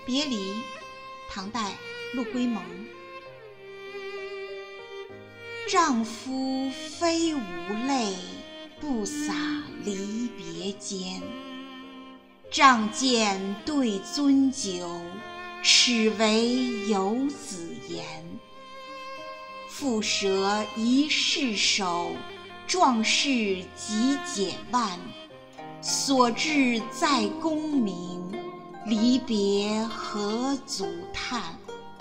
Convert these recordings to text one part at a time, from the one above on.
别离，唐代陆龟蒙。丈夫非无泪，不洒离别间。仗剑对樽酒，耻为游子言。蝮蛇一世首，壮士极解腕。所志在功名，离别何足叹。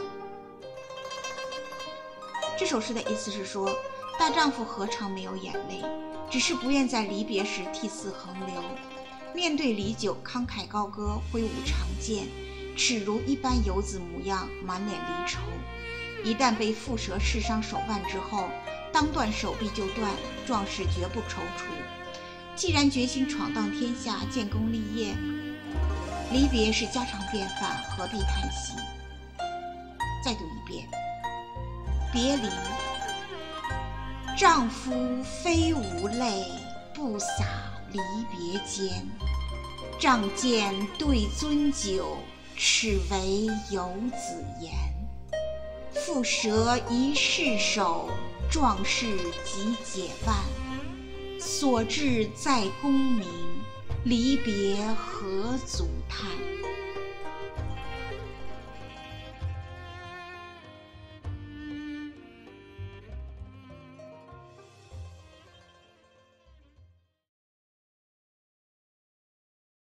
这首诗的意思是说，大丈夫何尝没有眼泪，只是不愿在离别时涕泗横流。面对离酒，慷慨高歌，挥舞长剑，齿如一般游子模样，满脸离愁。一旦被蝮蛇刺伤手腕之后，当断手臂就断，壮士绝不踌躇。既然决心闯荡天下，建功立业，离别是家常便饭，何必叹息？再读一遍。别离，丈夫非无泪，不洒离别间。仗剑对樽酒，耻为游子言。蝮蛇一世首，壮士极解腕。所志在功名，离别何足叹。